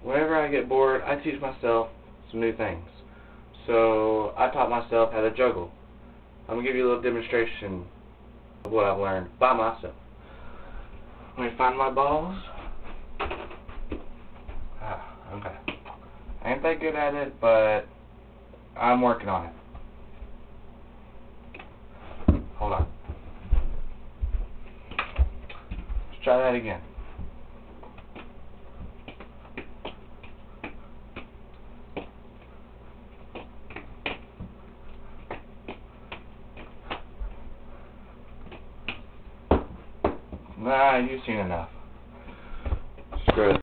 whenever I get bored, I teach myself some new things. So I taught myself how to juggle. I'm going to give you a little demonstration of what I've learned by myself. Let me find my balls. Okay. I ain't that good at it, but I'm working on it. Hold on. Let's try that again. Nah, you've seen enough. Screw it.